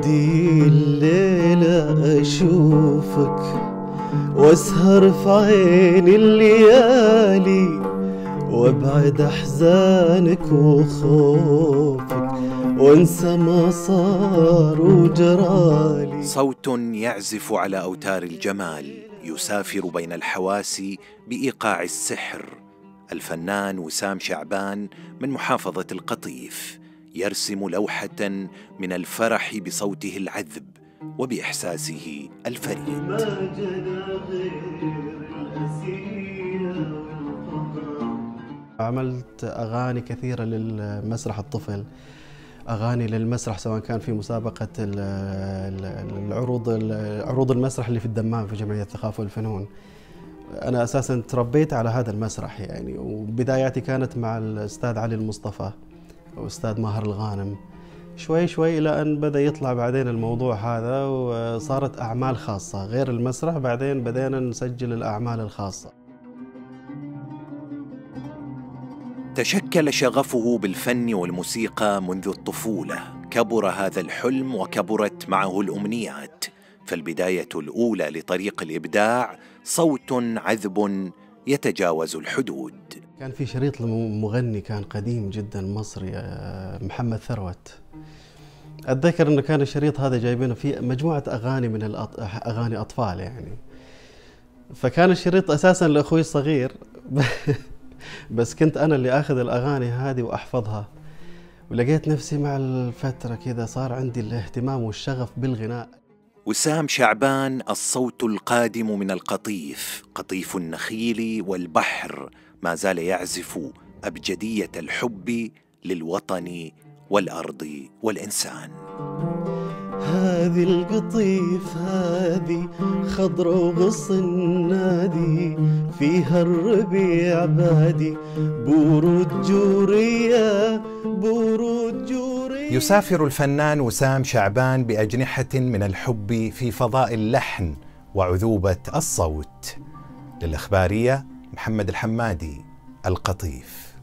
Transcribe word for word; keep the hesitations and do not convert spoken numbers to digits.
ودي الليلة أشوفك وأسهر في عيني الليالي وأبعد أحزانك وخوفك وأنسى ما صار وجرالي. صوت يعزف على أوتار الجمال، يسافر بين الحواس بإيقاع السحر. الفنان وسام شعبان من محافظة القطيف يرسم لوحة من الفرح بصوته العذب وبإحساسه الفريد. عملت أغاني كثيرة للمسرح الطفل، أغاني للمسرح سواء كان في مسابقة العروض عروض المسرح اللي في الدمام في جمعية الثقافة والفنون. أنا أساساً تربيت على هذا المسرح يعني، وبداياتي كانت مع الأستاذ علي المصطفى وأستاذ ماهر الغانم، شوي شوي إلى أن بدأ يطلع بعدين الموضوع هذا وصارت أعمال خاصة غير المسرح. بعدين بدينا نسجل الأعمال الخاصة. تشكل شغفه بالفن والموسيقى منذ الطفولة، كبر هذا الحلم وكبرت معه الأمنيات. فالبداية الأولى لطريق الإبداع صوت عذب يتجاوز الحدود. كان في شريط لمغني كان قديم جدا مصري، محمد ثروت. أتذكر أنه كان الشريط هذا جايبينه فيه مجموعة أغاني من الأط... أغاني أطفال يعني. فكان الشريط أساسا لأخوي الصغير بس كنت أنا اللي أخذ الأغاني هذه وأحفظها. ولقيت نفسي مع الفترة كذا صار عندي الاهتمام والشغف بالغناء. وسام شعبان الصوت القادم من القطيف، قطيف النخيل والبحر، ما زال يعزف أبجدية الحب للوطن والأرض والإنسان. هذه القطيف هذه خضرة وغص النادي، فيها الربيع بادي بورود جورية بورود جورية. يسافر الفنان وسام شعبان بأجنحة من الحب في فضاء اللحن وعذوبة الصوت. للإخبارية محمد الحمادي، القطيف.